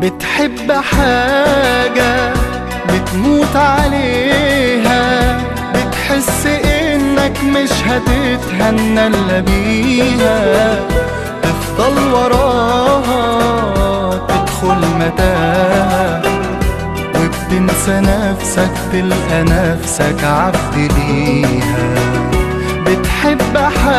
بتحب حاجة بتموت عليها، بتحس انك مش هتتهنى الا بيها، تفضل وراها تدخل متاهة، وبتنسى نفسك تلقى نفسك عبد ليها. بتحب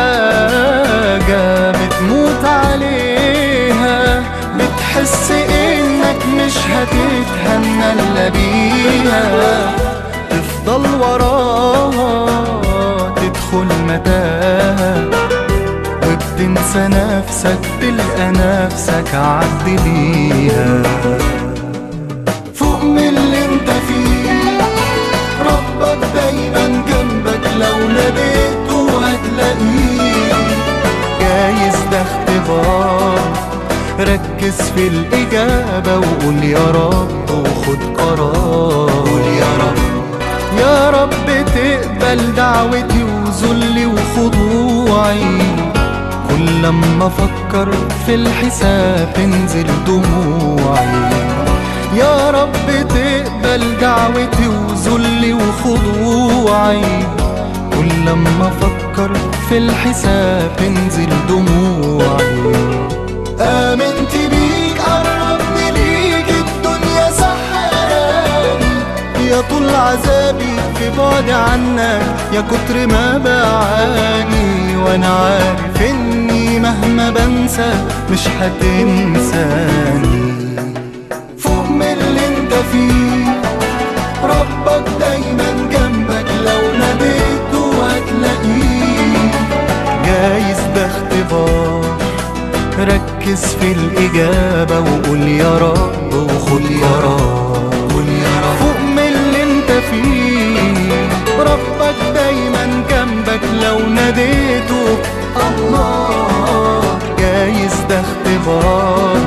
حاجة بتموت عليها، بتحس انك مش هتتهنى الا بيها، تفضل وراها تدخل متاهة، وبتنسى نفسك تلقى نفسك عبد ليها. فوق من اللي انت فيه، ربك دايما جنبك، لو ناديته هتلاقيه. جايز ده اختبار، ركز في الإجابة وقول يا رب وخد قرار. قول يا رب، يا رب تقبل دعوتي وذلي وخضوعي، كل لما أفكر في الحساب تنزل دموعي. يا رب تقبل دعوتي وذلي وخضوعي، كل لما أفكر في الحساب تنزل دموعي. آمنت بيك قربني ليك، الدنيا سحراني، يا طول عذابي في بعد عنك، يا كتر ما بعاني، وانا عارف اني مهما بنسى مش هتنساني. فوق من اللي انت فيه، ربك دايما جنبك، لو ناديته هتلاقيه. جايز ده اختبار، ركز في الإجابة وقول يا رب وخد قرار. فوق من اللي انت فيه، ربك دايما جنبك، لو ناديته الله. جايز ده اختبار،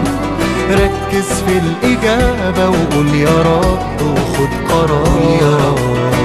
ركز في الإجابة وقول يا رب وخد قرار.